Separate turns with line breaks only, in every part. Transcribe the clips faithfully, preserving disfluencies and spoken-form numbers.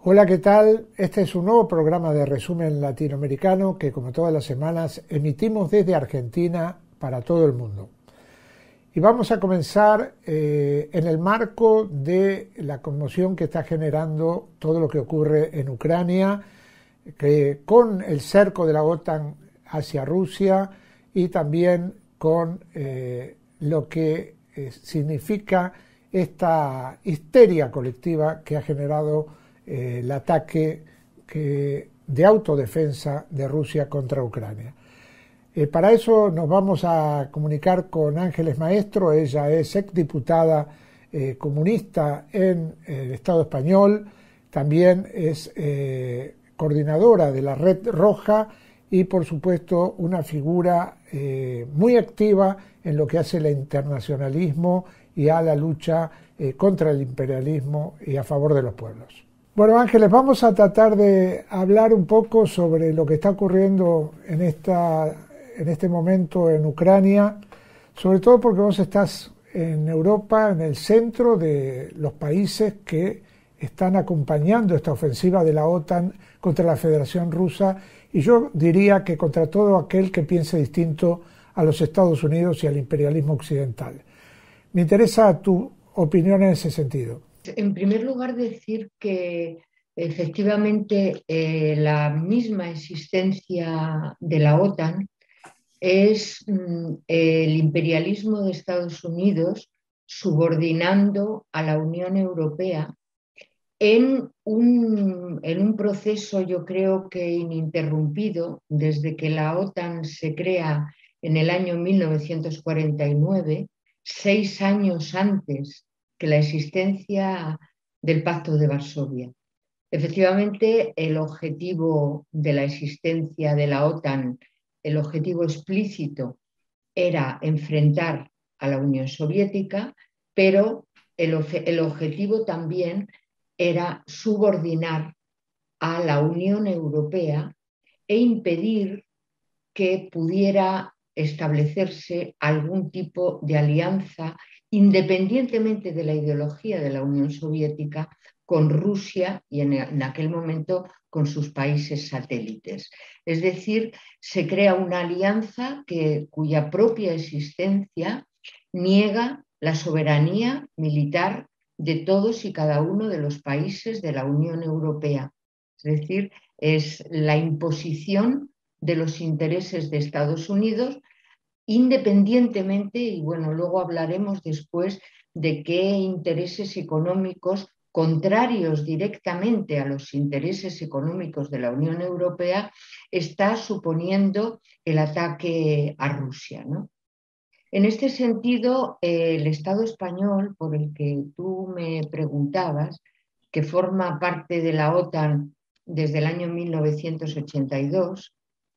Hola, ¿qué tal? Este es un nuevo programa de resumen latinoamericano que, como todas las semanas, emitimos desde Argentina para todo el mundo. Y vamos a comenzar eh, en el marco de la conmoción que está generando todo lo que ocurre en Ucrania, que con el cerco de la OTAN hacia Rusia y también con eh, lo que eh, significa esta histeria colectiva que ha generado eh, el ataque que, de autodefensa de Rusia contra Ucrania. Eh, para eso nos vamos a comunicar con Ángeles Maestro. Ella es exdiputada eh, comunista en el Estado español, también es eh, coordinadora de la Red Roja y, por supuesto, una figura eh, muy activa en lo que hace el internacionalismo y a la lucha eh, contra el imperialismo y a favor de los pueblos. Bueno, Ángeles, vamos a tratar de hablar un poco sobre lo que está ocurriendo en, esta, en este momento en Ucrania, sobre todo porque vos estás en Europa, en el centro de los países que están acompañando esta ofensiva de la OTAN contra la Federación Rusa, y yo diría que contra todo aquel que piense distinto a los Estados Unidos y al imperialismo occidental. Me interesa tu opinión en ese sentido.
En primer lugar, decir que efectivamente eh, la misma existencia de la OTAN es mm, el imperialismo de Estados Unidos subordinando a la Unión Europea en un, en un proceso, yo creo que ininterrumpido, desde que la OTAN se crea en el año mil novecientos cuarenta y nueve, seis años antes que la existencia del Pacto de Varsovia. Efectivamente, el objetivo de la existencia de la OTAN, el objetivo explícito, era enfrentar a la Unión Soviética, pero el, el objetivo también era subordinar a la Unión Europea e impedir que pudiera establecerse algún tipo de alianza, independientemente de la ideología de la Unión Soviética, con Rusia y en, en aquel momento con sus países satélites. Es decir, se crea una alianza que, cuya propia existencia niega la soberanía militar de todos y cada uno de los países de la Unión Europea. Es decir, es la imposición de los intereses de Estados Unidos, independientemente, y bueno, luego hablaremos después de qué intereses económicos contrarios directamente a los intereses económicos de la Unión Europea está suponiendo el ataque a Rusia, ¿no? En este sentido, el Estado español, por el que tú me preguntabas, que forma parte de la OTAN desde el año mil novecientos ochenta y dos,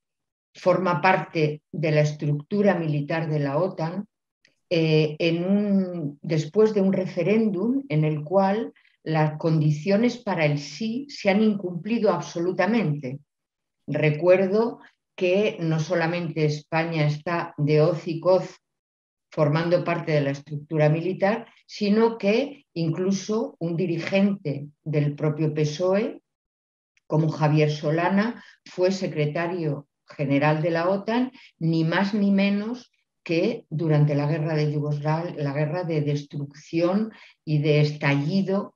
forma parte de la estructura militar de la OTAN, eh, en un, después de un referéndum en el cual las condiciones para el sí se han incumplido absolutamente. Recuerdo que no solamente España está de hoz y coz formando parte de la estructura militar, sino que incluso un dirigente del propio P S O E, como Javier Solana, fue secretario general de la OTAN, ni más ni menos que durante la guerra de Yugoslavia, la guerra de destrucción y de estallido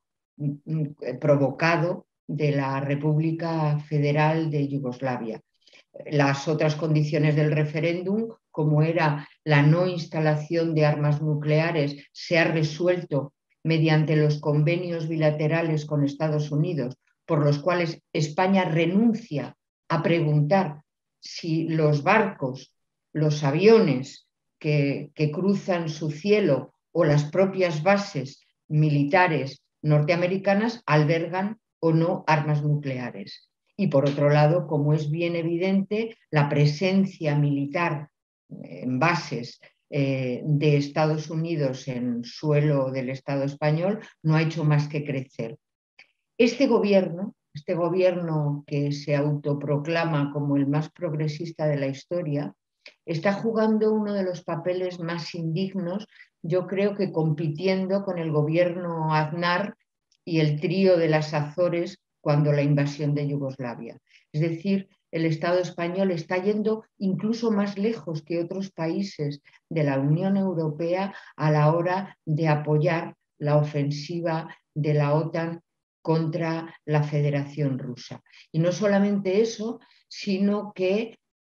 provocado de la República Federal de Yugoslavia. Las otras condiciones del referéndum, como era la no instalación de armas nucleares, se ha resuelto mediante los convenios bilaterales con Estados Unidos, por los cuales España renuncia a preguntar si los barcos, los aviones que, que cruzan su cielo o las propias bases militares norteamericanas albergan o no armas nucleares. Y por otro lado, como es bien evidente, la presencia militar en bases eh, de Estados Unidos en suelo del Estado español no ha hecho más que crecer. Este gobierno, este gobierno que se autoproclama como el más progresista de la historia, está jugando uno de los papeles más indignos, yo creo que compitiendo con el gobierno Aznar y el trío de las Azores cuando la invasión de Yugoslavia. Es decir, el Estado español está yendo incluso más lejos que otros países de la Unión Europea a la hora de apoyar la ofensiva de la OTAN contra la Federación Rusa. Y no solamente eso, sino que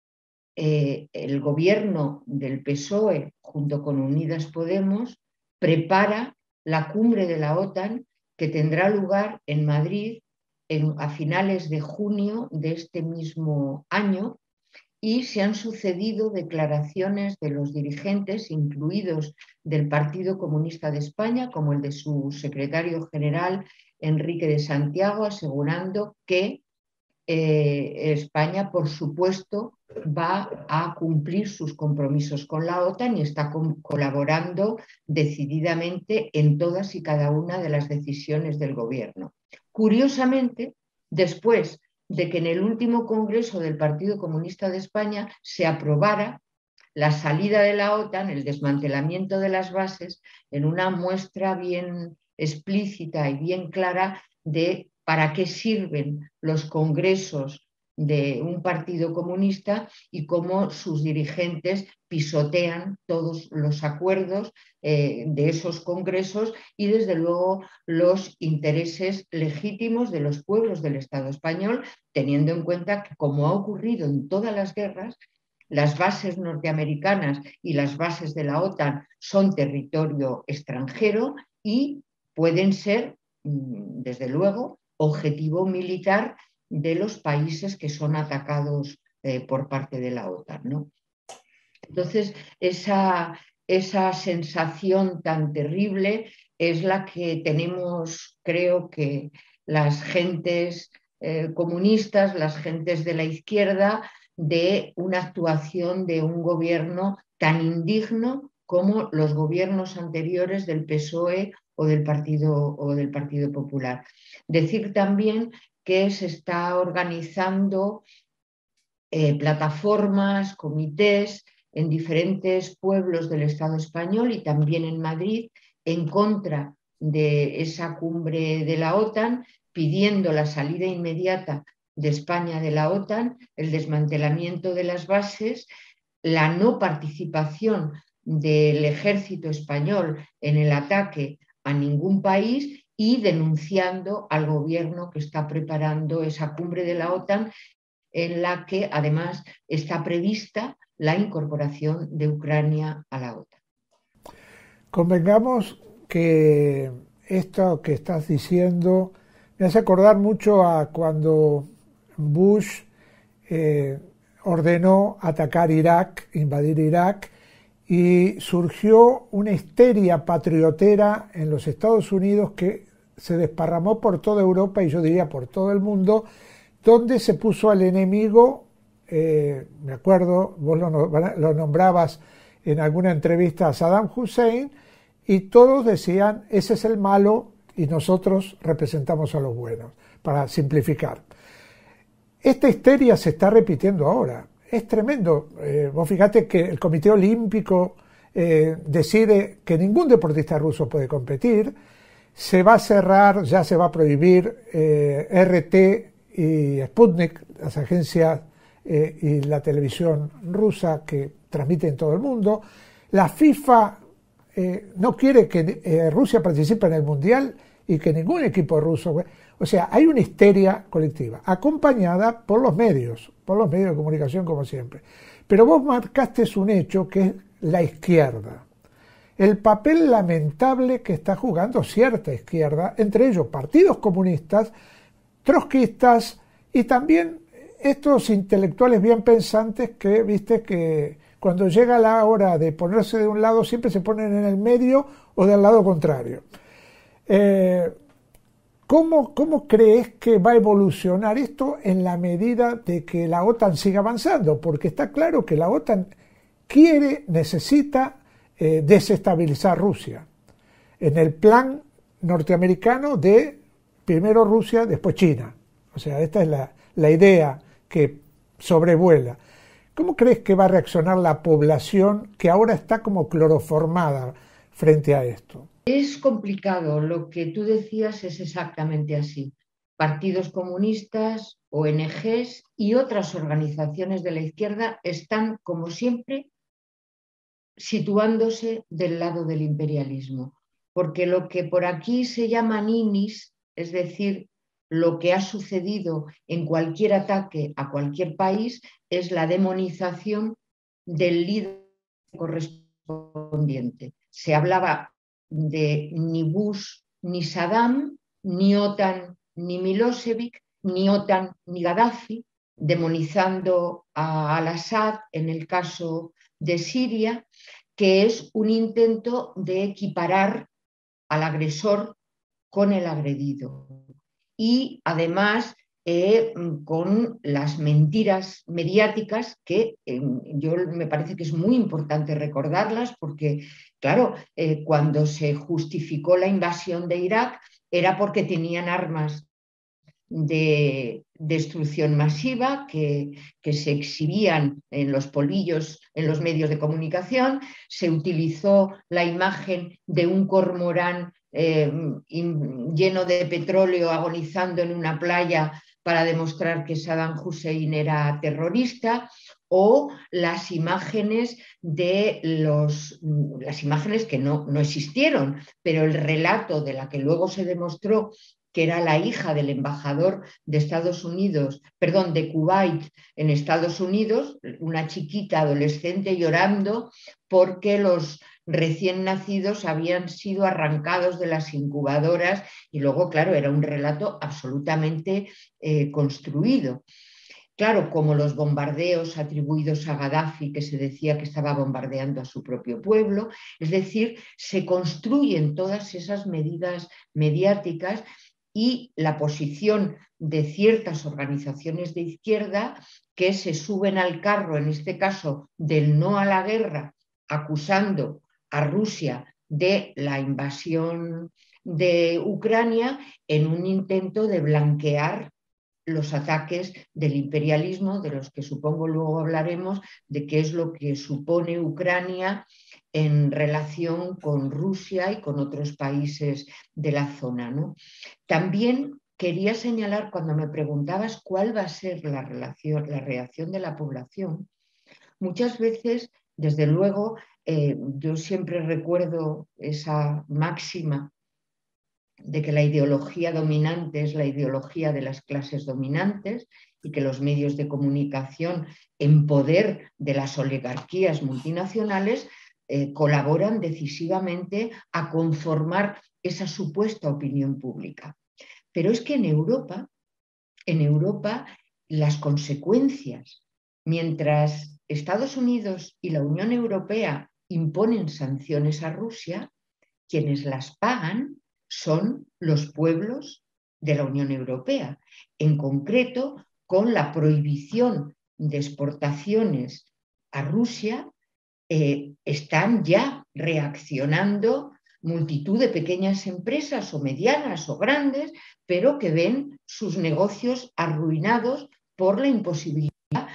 eh, el gobierno del P S O E, junto con Unidas Podemos, prepara la cumbre de la OTAN que tendrá lugar en Madrid en, a finales de junio de este mismo año, y se han sucedido declaraciones de los dirigentes, incluidos del Partido Comunista de España, como el de su secretario general, Enrique de Santiago, asegurando que eh, España, por supuesto, va a cumplir sus compromisos con la OTAN y está colaborando decididamente en todas y cada una de las decisiones del gobierno. Curiosamente, después de que en el último congreso del Partido Comunista de España se aprobara la salida de la OTAN, el desmantelamiento de las bases, en una muestra bien explícita y bien clara de para qué sirven los congresos de un partido comunista y cómo sus dirigentes pisotean todos los acuerdos eh, de esos congresos y desde luego los intereses legítimos de los pueblos del Estado español, teniendo en cuenta que, como ha ocurrido en todas las guerras, las bases norteamericanas y las bases de la OTAN son territorio extranjero y pueden ser, desde luego, objetivo militar de los países que son atacados eh, por parte de la OTAN, ¿no? Entonces, esa, esa sensación tan terrible es la que tenemos, creo que las gentes eh, comunistas, las gentes de la izquierda, de una actuación de un gobierno tan indigno como los gobiernos anteriores del P S O E o del Partido, o del Partido Popular. Decir también que se está organizando eh, plataformas, comités en diferentes pueblos del Estado español y también en Madrid en contra de esa cumbre de la OTAN, pidiendo la salida inmediata de España de la OTAN, el desmantelamiento de las bases, la no participación del ejército español en el ataque a ningún país y denunciando al gobierno que está preparando esa cumbre de la OTAN, en la que además está prevista la incorporación de Ucrania a la OTAN.
Convengamos que esto que estás diciendo me hace acordar mucho a cuando Bush eh, ordenó atacar Irak, invadir Irak, y surgió una histeria patriotera en los Estados Unidos que se desparramó por toda Europa y yo diría por todo el mundo, donde se puso al enemigo, eh, me acuerdo, vos lo, lo nombrabas en alguna entrevista a Saddam Hussein, y todos decían, ese es el malo y nosotros representamos a los buenos, para simplificar. Esta histeria se está repitiendo ahora. Es tremendo. Eh, vos fíjate que el Comité Olímpico eh, decide que ningún deportista ruso puede competir, se va a cerrar, ya se va a prohibir eh, R T y Sputnik, las agencias eh, y la televisión rusa que transmiten en todo el mundo. La FIFA eh, no quiere que eh, Rusia participe en el Mundial y que ningún equipo ruso... O sea, hay una histeria colectiva, acompañada por los medios, por los medios de comunicación como siempre. Pero vos marcaste un hecho que es la izquierda. El papel lamentable que está jugando cierta izquierda, entre ellos partidos comunistas, trotskistas y también estos intelectuales bien pensantes que, viste, que cuando llega la hora de ponerse de un lado siempre se ponen en el medio o del lado contrario. Eh, ¿Cómo, ¿Cómo crees que va a evolucionar esto en la medida de que la OTAN siga avanzando? Porque está claro que la OTAN quiere, necesita eh, desestabilizar Rusia. En el plan norteamericano de primero Rusia, después China. O sea, esta es la, la idea que sobrevuela. ¿Cómo crees que va a reaccionar la población que ahora está como cloroformada frente a esto?
Es complicado, lo que tú decías es exactamente así. partidos comunistas, O N Ges y otras organizaciones de la izquierda están, como siempre, situándose del lado del imperialismo. Porque lo que por aquí se llama ninis, es decir, lo que ha sucedido en cualquier ataque a cualquier país, es la demonización del líder correspondiente. Se hablaba de ni Bush ni Saddam, ni OTAN ni Milosevic, ni OTAN ni Gaddafi, demonizando a Al-Assad en el caso de Siria, que es un intento de equiparar al agresor con el agredido. Y además eh, con las mentiras mediáticas que eh, yo me parece que es muy importante recordarlas porque, claro, eh, cuando se justificó la invasión de Irak era porque tenían armas de destrucción masiva que, que, se exhibían en los polillos, en los medios de comunicación. Se utilizó la imagen de un cormorán eh, lleno de petróleo agonizando en una playa para demostrar que Saddam Hussein era terrorista, o las imágenes de los, las imágenes que no, no existieron, pero el relato de la que luego se demostró que era la hija del embajador de Estados Unidos, perdón, de Kuwait en Estados Unidos, una chiquita adolescente llorando porque los recién nacidos habían sido arrancados de las incubadoras y luego, claro, era un relato absolutamente eh, construido. Claro, como los bombardeos atribuidos a Gaddafi, que se decía que estaba bombardeando a su propio pueblo, es decir, se construyen todas esas medidas mediáticas y la posición de ciertas organizaciones de izquierda que se suben al carro, en este caso del no a la guerra, acusando a Rusia de la invasión de Ucrania en un intento de blanquear los ataques del imperialismo, de los que supongo luego hablaremos, de qué es lo que supone Ucrania en relación con Rusia y con otros países de la zona, ¿no? También quería señalar, cuando me preguntabas cuál va a ser la, relación, la reacción de la población, muchas veces, desde luego, eh, yo siempre recuerdo esa máxima de que la ideología dominante es la ideología de las clases dominantes y que los medios de comunicación en poder de las oligarquías multinacionales eh, colaboran decisivamente a conformar esa supuesta opinión pública. Pero es que en Europa, en Europa las consecuencias, mientras Estados Unidos y la Unión Europea imponen sanciones a Rusia, quienes las pagan son los pueblos de la Unión Europea, en concreto con la prohibición de exportaciones a Rusia. Eh, están ya reaccionando multitud de pequeñas empresas o medianas o grandes, pero que ven sus negocios arruinados por la imposibilidad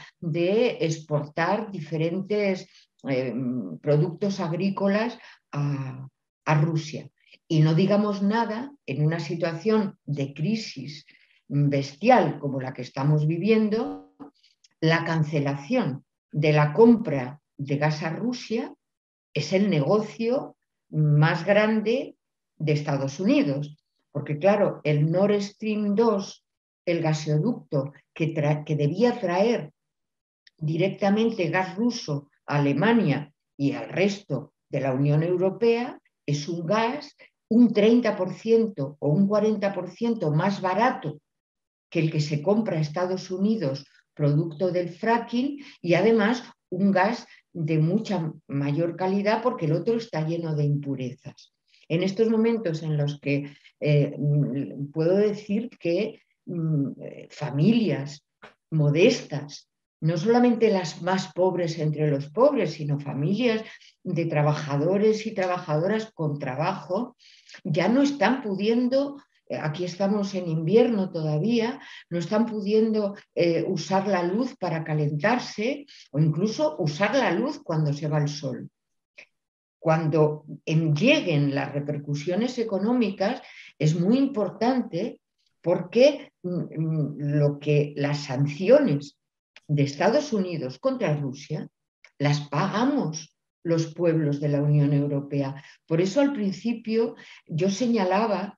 de exportar diferentes eh, productos agrícolas a, a Rusia. Y no digamos nada en una situación de crisis bestial como la que estamos viviendo, la cancelación de la compra de gas a Rusia es el negocio más grande de Estados Unidos. Porque claro, el Nord Stream dos, el gasoducto que, que debía traer directamente gas ruso a Alemania y al resto de la Unión Europea, es un gas un treinta por ciento o un cuarenta por ciento más barato que el que se compra a Estados Unidos producto del fracking y además un gas de mucha mayor calidad porque el otro está lleno de impurezas. En estos momentos en los que eh, puedo decir que mm, familias modestas, no solamente las más pobres entre los pobres, sino familias de trabajadores y trabajadoras con trabajo, ya no están pudiendo, aquí estamos en invierno todavía, no están pudiendo eh, usar la luz para calentarse o incluso usar la luz cuando se va el sol. Cuando lleguen las repercusiones económicas, es muy importante porque mm, lo que las sanciones de Estados Unidos contra Rusia las pagamos los pueblos de la Unión Europea. Por eso al principio yo señalaba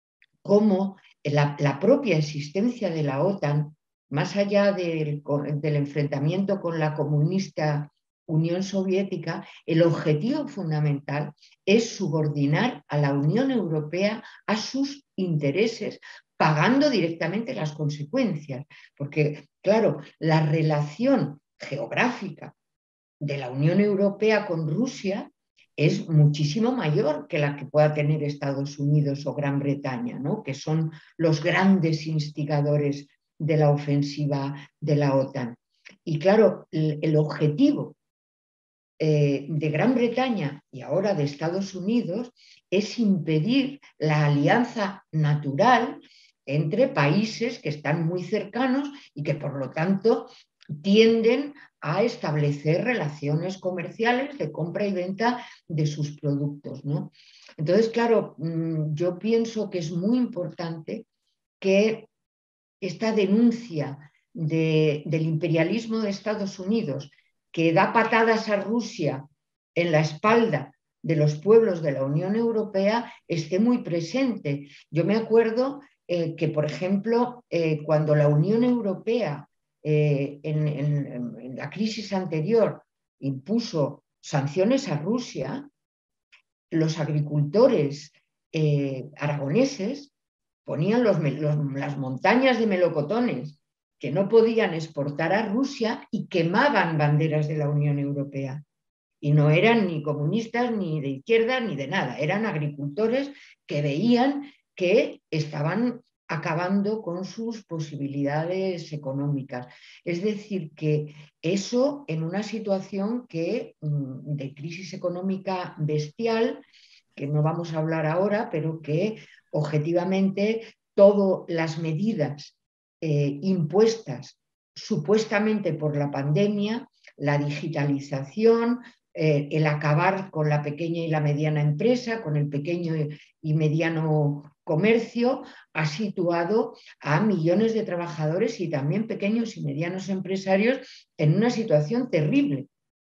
cómo la, la propia existencia de la OTAN, más allá del, del enfrentamiento con la comunista Unión Soviética, el objetivo fundamental es subordinar a la Unión Europea a sus intereses, pagando directamente las consecuencias. Porque, claro, la relación geográfica de la Unión Europea con Rusia es muchísimo mayor que la que pueda tener Estados Unidos o Gran Bretaña, ¿no? Que son los grandes instigadores de la ofensiva de la OTAN. Y claro, el, el objetivo eh, de Gran Bretaña y ahora de Estados Unidos es impedir la alianza natural entre países que están muy cercanos y que por lo tanto tienden a establecer relaciones comerciales de compra y venta de sus productos, ¿no? Entonces, claro, yo pienso que es muy importante que esta denuncia de, del imperialismo de Estados Unidos, que da patadas a Rusia en la espalda de los pueblos de la Unión Europea, esté muy presente. Yo me acuerdo eh, que, por ejemplo, eh, cuando la Unión Europea Eh, en, en, en la crisis anterior impuso sanciones a Rusia, los agricultores eh, aragoneses ponían los, los, las montañas de melocotones que no podían exportar a Rusia y quemaban banderas de la Unión Europea. Y no eran ni comunistas, ni de izquierda, ni de nada. Eran agricultores que veían que estaban acabando con sus posibilidades económicas. Es decir, que eso en una situación que, de crisis económica bestial, que no vamos a hablar ahora, pero que objetivamente todas las medidas eh, impuestas supuestamente por la pandemia, la digitalización, eh, el acabar con la pequeña y la mediana empresa, con el pequeño y mediano comercio, ha situado a millones de trabajadores y también pequeños y medianos empresarios en una situación terrible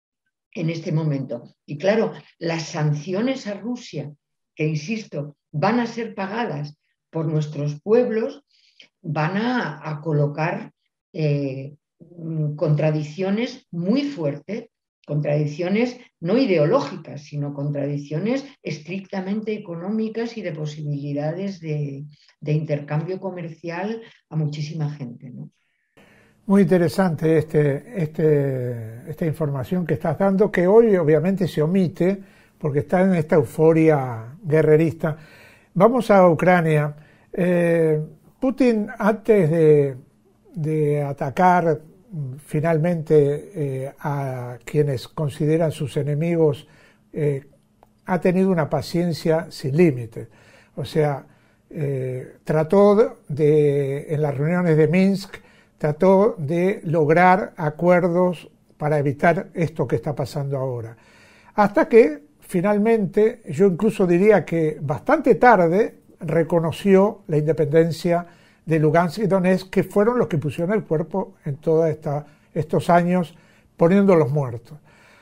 en este momento. Y claro, las sanciones a Rusia, que insisto, van a ser pagadas por nuestros pueblos, van a, a colocar eh, contradicciones muy fuertes, contradicciones no ideológicas, sino contradicciones estrictamente económicas y de posibilidades de, de intercambio comercial a muchísima gente, ¿no?
Muy interesante este, este, esta información que estás dando, que hoy obviamente se omite porque está en esta euforia guerrerista. Vamos a Ucrania. Eh, Putin, antes de, de atacar finalmente eh, a quienes consideran sus enemigos, eh, ha tenido una paciencia sin límites. O sea, eh, trató de, en las reuniones de Minsk, trató de lograr acuerdos para evitar esto que está pasando ahora. Hasta que finalmente, yo incluso diría que bastante tarde, reconoció la independencia de Lugansk y Donetsk, que fueron los que pusieron el cuerpo en todos estos años poniéndolos muertos.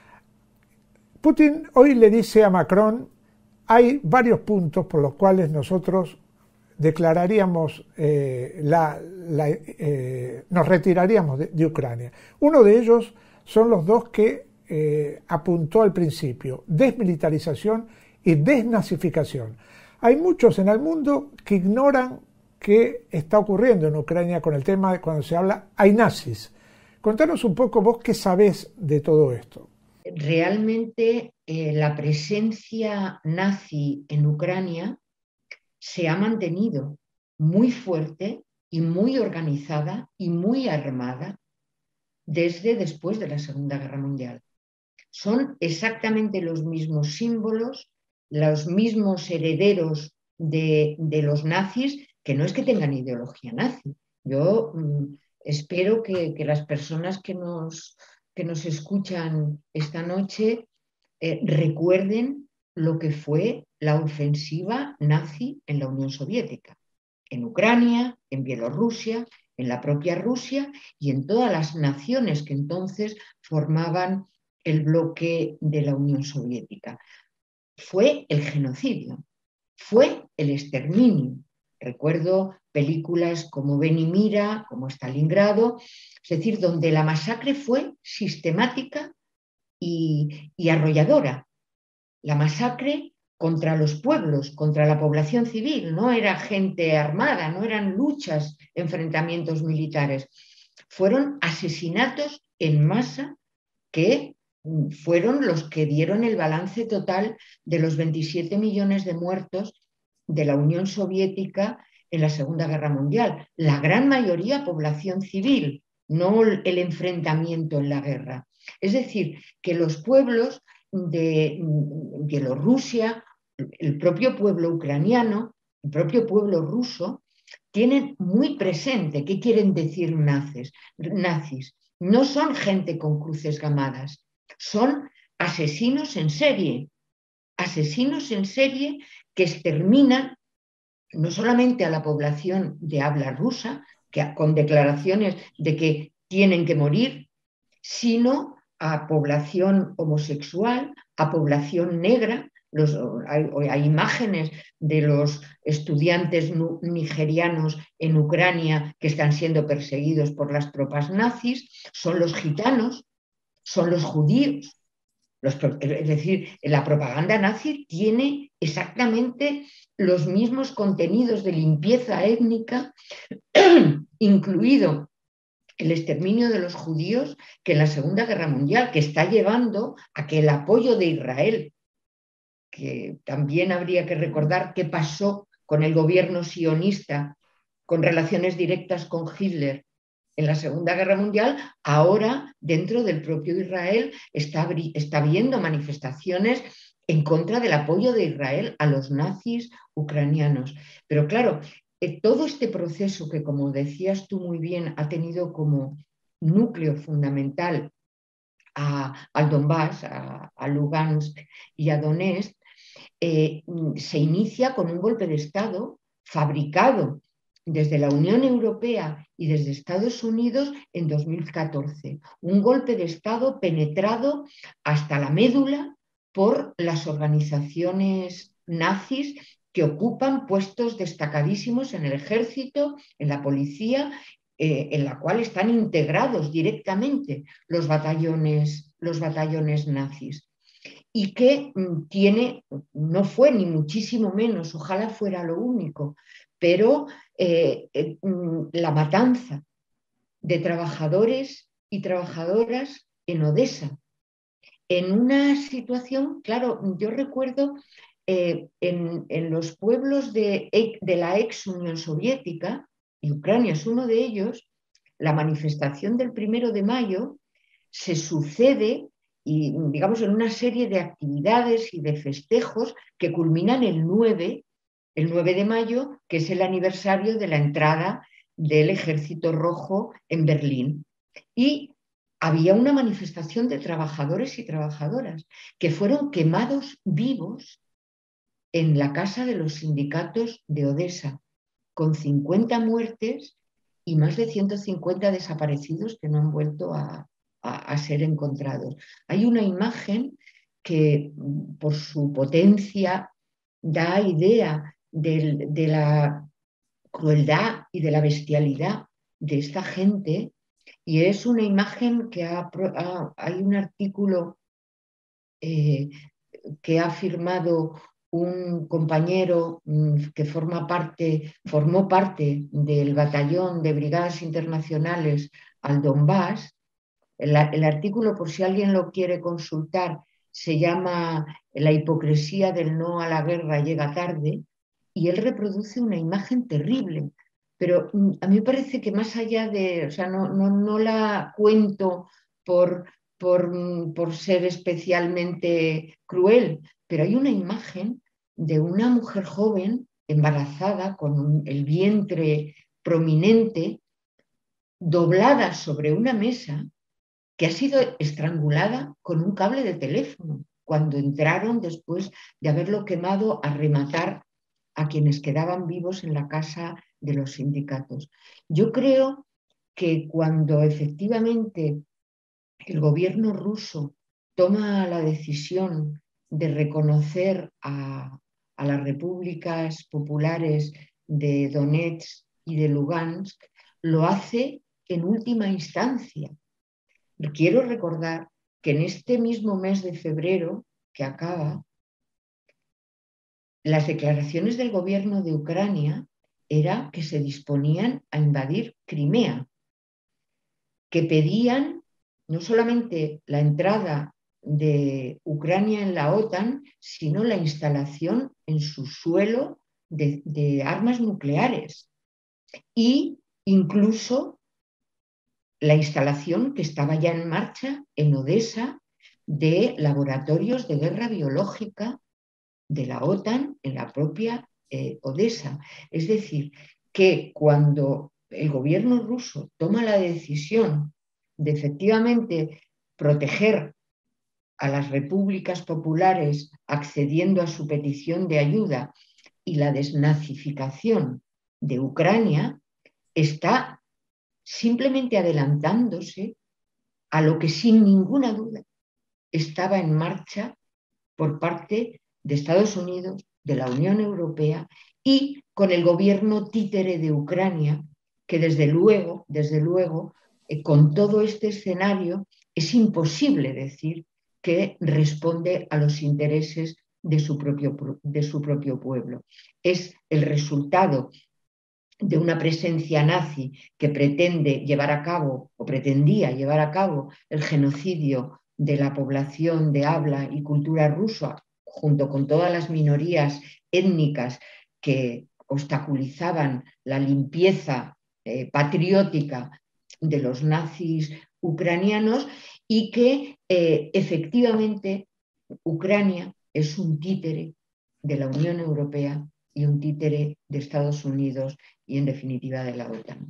Putin hoy le dice a Macron, hay varios puntos por los cuales nosotros declararíamos, eh, la, la, eh, nos retiraríamos de, de Ucrania. Uno de ellos son los dos que eh, apuntó al principio, desmilitarización y desnazificación. Hay muchos en el mundo que ignoran qué está ocurriendo en Ucrania con el tema de cuando se habla, hay nazis. Contanos un poco vos qué sabés de todo esto.
Realmente eh, la presencia nazi en Ucrania se ha mantenido muy fuerte y muy organizada y muy armada desde después de la Segunda Guerra Mundial. Son exactamente los mismos símbolos, los mismos herederos de, de los nazis, que no es que tengan ideología nazi. Yo mmm, espero que, que las personas que nos, que nos escuchan esta noche eh, recuerden lo que fue la ofensiva nazi en la Unión Soviética. en Ucrania, en Bielorrusia, en la propia Rusia y en todas las naciones que entonces formaban el bloque de la Unión Soviética. Fue el genocidio, fue el exterminio. Recuerdo películas como Ben y Mira, como Stalingrado, es decir, donde la masacre fue sistemática y, y arrolladora. La masacre contra los pueblos, contra la población civil, no era gente armada, no eran luchas, enfrentamientos militares, fueron asesinatos en masa que fueron los que dieron el balance total de los veintisiete millones de muertos de la Unión Soviética en la Segunda Guerra Mundial. La gran mayoría población civil, no el enfrentamiento en la guerra. Es decir, que los pueblos de Bielorrusia, el propio pueblo ucraniano, el propio pueblo ruso, tienen muy presente qué quieren decir nazis. nazis. No son gente con cruces gamadas, son asesinos en serie, asesinos en serie que exterminan no solamente a la población de habla rusa, que, con declaraciones de que tienen que morir, sino a población homosexual, a población negra. Los, hay, hay imágenes de los estudiantes nigerianos en Ucrania que están siendo perseguidos por las tropas nazis, son los gitanos, son los judíos. Los, es decir, la propaganda nazi tiene exactamente los mismos contenidos de limpieza étnica, incluido el exterminio de los judíos, que en la Segunda Guerra Mundial, que está llevando a que el apoyo de Israel, que también habría que recordar qué pasó con el gobierno sionista, con relaciones directas con Hitler en la Segunda Guerra Mundial, ahora dentro del propio Israel está, está habiendo manifestaciones en contra del apoyo de Israel a los nazis ucranianos. Pero claro, eh, todo este proceso que, como decías tú muy bien, ha tenido como núcleo fundamental a, al Donbass, a, a Lugansk y a Donetsk, eh, se inicia con un golpe de Estado fabricado desde la Unión Europea y desde Estados Unidos en dos mil catorce. Un golpe de Estado penetrado hasta la médula por las organizaciones nazis que ocupan puestos destacadísimos en el ejército, en la policía, eh, en la cual están integrados directamente los batallones, los batallones nazis. Y que tiene, no fue ni muchísimo menos, ojalá fuera lo único, pero eh, eh, la matanza de trabajadores y trabajadoras en Odessa, en una situación, claro, yo recuerdo eh, en, en los pueblos de, de la ex Unión Soviética, y Ucrania es uno de ellos, la manifestación del primero de mayo se sucede y, digamos, en una serie de actividades y de festejos que culminan el nueve, el nueve de mayo, que es el aniversario de la entrada del Ejército Rojo en Berlín. Y había una manifestación de trabajadores y trabajadoras que fueron quemados vivos en la casa de los sindicatos de Odessa, con cincuenta muertes y más de ciento cincuenta desaparecidos que no han vuelto a, a, a ser encontrados. Hay una imagen que, por su potencia, da idea de, de la crueldad y de la bestialidad de esta gente, y es una imagen que ha, ha, hay un artículo eh, que ha firmado un compañero que forma parte, formó parte del batallón de brigadas internacionales al Donbass. El, el artículo, por si alguien lo quiere consultar, se llama La hipocresía del no a la guerra llega tarde, y él reproduce una imagen terrible. Pero a mí me parece que más allá de, o sea, no, no, no la cuento por, por, por ser especialmente cruel, pero hay una imagen de una mujer joven embarazada con un, el vientre prominente, doblada sobre una mesa, que ha sido estrangulada con un cable de teléfono cuando entraron, después de haberlo quemado, a rematar a quienes quedaban vivos en la casa de los sindicatos. Yo creo que cuando efectivamente el gobierno ruso toma la decisión de reconocer a, a las repúblicas populares de Donetsk y de Lugansk, lo hace en última instancia. Quiero recordar que en este mismo mes de febrero que acaba, las declaraciones del gobierno de Ucrania era que se disponían a invadir Crimea, que pedían no solamente la entrada de Ucrania en la OTAN, sino la instalación en su suelo de, de armas nucleares e incluso la instalación que estaba ya en marcha en Odessa de laboratorios de guerra biológica de la OTAN en la propia eh, Odessa. Es decir, que cuando el gobierno ruso toma la decisión de efectivamente proteger a las repúblicas populares accediendo a su petición de ayuda y la desnazificación de Ucrania, está simplemente adelantándose a lo que sin ninguna duda estaba en marcha por parte de Estados Unidos, de la Unión Europea y con el gobierno títere de Ucrania, que desde luego, desde luego, eh, con todo este escenario es imposible decir que responde a los intereses de su propio, de su propio pueblo. Es el resultado de una presencia nazi que pretende llevar a cabo o pretendía llevar a cabo el genocidio de la población de habla y cultura rusa, junto con todas las minorías étnicas que obstaculizaban la limpieza eh, patriótica de los nazis ucranianos, y que eh, efectivamente Ucrania es un títere de la Unión Europea y un títere de Estados Unidos y, en definitiva, de la OTAN.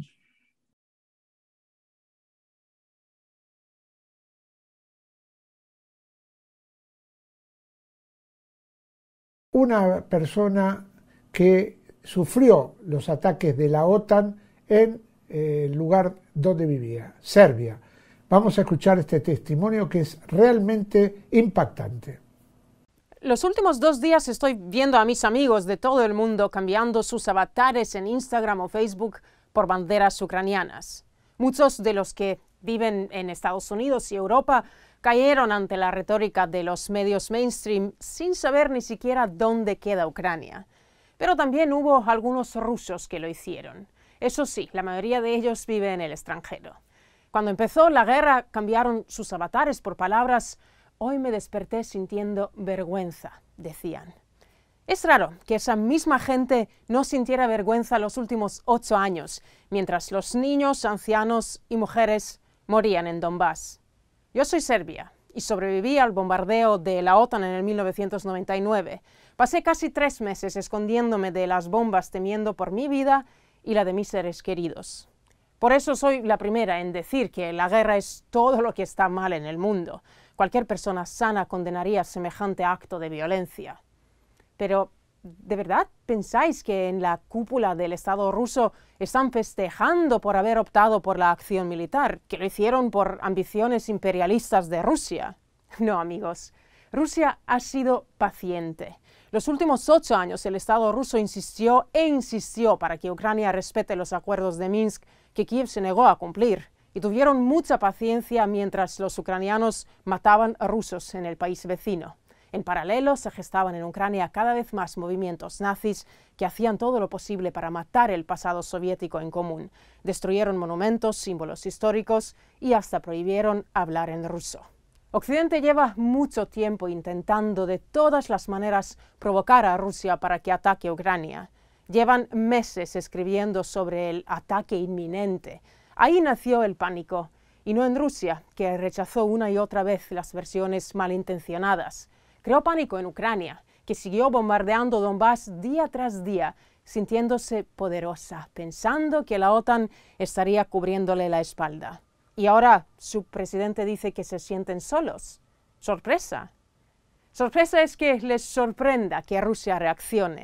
Una persona que sufrió los ataques de la OTAN en eh, el lugar donde vivía, Serbia. Vamos a escuchar este testimonio que es realmente impactante.
Los últimos dos días estoy viendo a mis amigos de todo el mundo cambiando sus avatares en Instagram o Facebook por banderas ucranianas. Muchos de los que viven en Estados Unidos y Europa cayeron ante la retórica de los medios mainstream sin saber ni siquiera dónde queda Ucrania. Pero también hubo algunos rusos que lo hicieron. Eso sí, la mayoría de ellos vive en el extranjero. Cuando empezó la guerra cambiaron sus avatares por palabras: hoy me desperté sintiendo vergüenza, decían. Es raro que esa misma gente no sintiera vergüenza los últimos ocho años, mientras los niños, ancianos y mujeres morían en Donbass. Yo soy serbia y sobreviví al bombardeo de la OTAN en el mil novecientos noventa y nueve. Pasé casi tres meses escondiéndome de las bombas, temiendo por mi vida y la de mis seres queridos. Por eso soy la primera en decir que la guerra es todo lo que está mal en el mundo. Cualquier persona sana condenaría semejante acto de violencia. Pero, ¿de verdad pensáis que en la cúpula del Estado ruso están festejando por haber optado por la acción militar, que lo hicieron por ambiciones imperialistas de Rusia? No, amigos. Rusia ha sido paciente. Los últimos ocho años el Estado ruso insistió e insistió para que Ucrania respete los acuerdos de Minsk que Kiev se negó a cumplir, y tuvieron mucha paciencia mientras los ucranianos mataban a rusos en el país vecino. En paralelo se gestaban en Ucrania cada vez más movimientos nazis que hacían todo lo posible para matar el pasado soviético en común. Destruyeron monumentos, símbolos históricos y hasta prohibieron hablar en ruso. Occidente lleva mucho tiempo intentando de todas las maneras provocar a Rusia para que ataque a Ucrania. Llevan meses escribiendo sobre el ataque inminente. Ahí nació el pánico, y no en Rusia, que rechazó una y otra vez las versiones malintencionadas. Creó pánico en Ucrania, que siguió bombardeando Donbass día tras día, sintiéndose poderosa, pensando que la OTAN estaría cubriéndole la espalda. Y ahora su presidente dice que se sienten solos. ¡Sorpresa! Sorpresa es que les sorprenda que Rusia reaccione.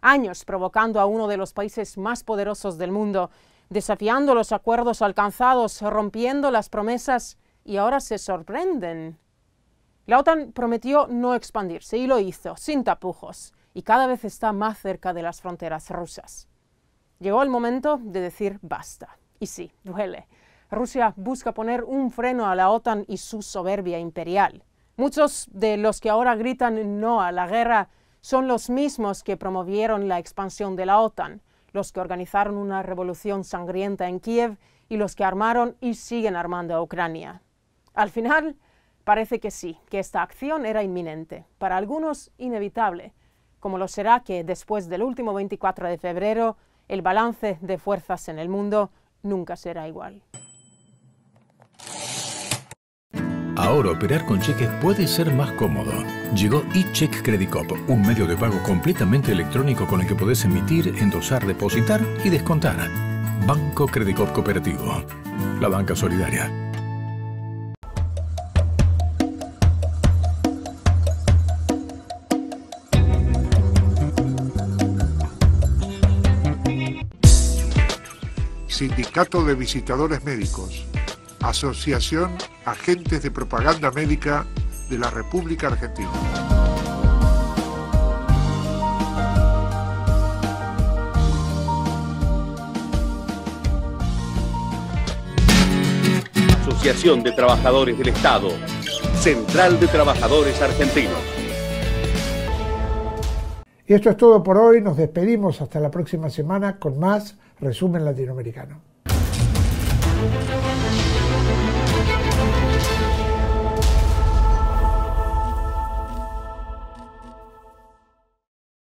años provocando a uno de los países más poderosos del mundo, desafiando los acuerdos alcanzados, rompiendo las promesas, y ahora se sorprenden. La OTAN prometió no expandirse y lo hizo, sin tapujos, y cada vez está más cerca de las fronteras rusas. Llegó el momento de decir basta. Y sí, duele. Rusia busca poner un freno a la OTAN y su soberbia imperial. Muchos de los que ahora gritan no a la guerra son los mismos que promovieron la expansión de la OTAN, los que organizaron una revolución sangrienta en Kiev y los que armaron y siguen armando a Ucrania. Al final, parece que sí, que esta acción era inminente, para algunos inevitable, como lo será que después del último veinticuatro de febrero, el balance de fuerzas en el mundo nunca será igual.
Ahora operar con cheques puede ser más cómodo. Llegó eCheck Credit Coop, un medio de pago completamente electrónico con el que podés emitir, endosar, depositar y descontar. Banco Credit Coop Cooperativo, la banca solidaria.
Sindicato de Visitadores Médicos, Asociación Agentes de Propaganda Médica de la República Argentina.
Asociación de Trabajadores del Estado, Central de Trabajadores Argentinos.
Y esto es todo por hoy. Nos despedimos hasta la próxima semana con más Resumen Latinoamericano.